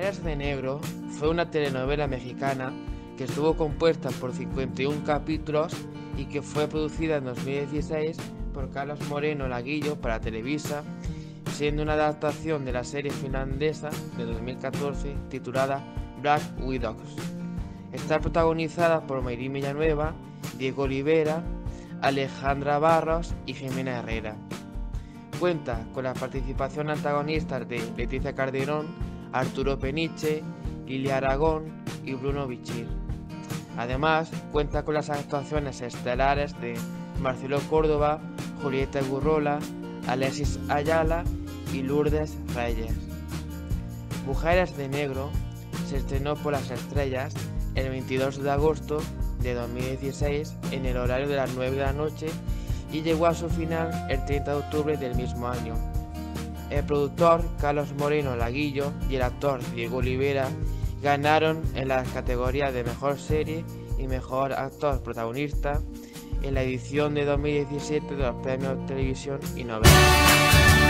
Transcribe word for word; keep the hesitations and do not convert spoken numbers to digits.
Mujeres de Negro fue una telenovela mexicana que estuvo compuesta por cincuenta y un capítulos y que fue producida en dos mil dieciséis por Carlos Moreno Laguillo para Televisa, siendo una adaptación de la serie finlandesa de dos mil catorce titulada Black Widows. Está protagonizada por Mayrín Villanueva, Diego Olivera, Alejandra Barros y Jimena Herrera. Cuenta con la participación antagonistas de Leticia Calderón, Arturo Peniche, Lilia Aragón y Bruno Bichir. Además, cuenta con las actuaciones estelares de Marcelo Córdoba, Julieta Gurrola, Alexis Ayala y Lourdes Reyes. Mujeres de Negro se estrenó por Las Estrellas el veintidós de agosto de dos mil dieciséis en el horario de las nueve de la noche y llegó a su final el treinta de octubre del mismo año. El productor Carlos Moreno Laguillo y el actor Diego Olivera ganaron en las categorías de Mejor Serie y Mejor Actor Protagonista en la edición de dos mil diecisiete de los Premios Televisión y Novelas.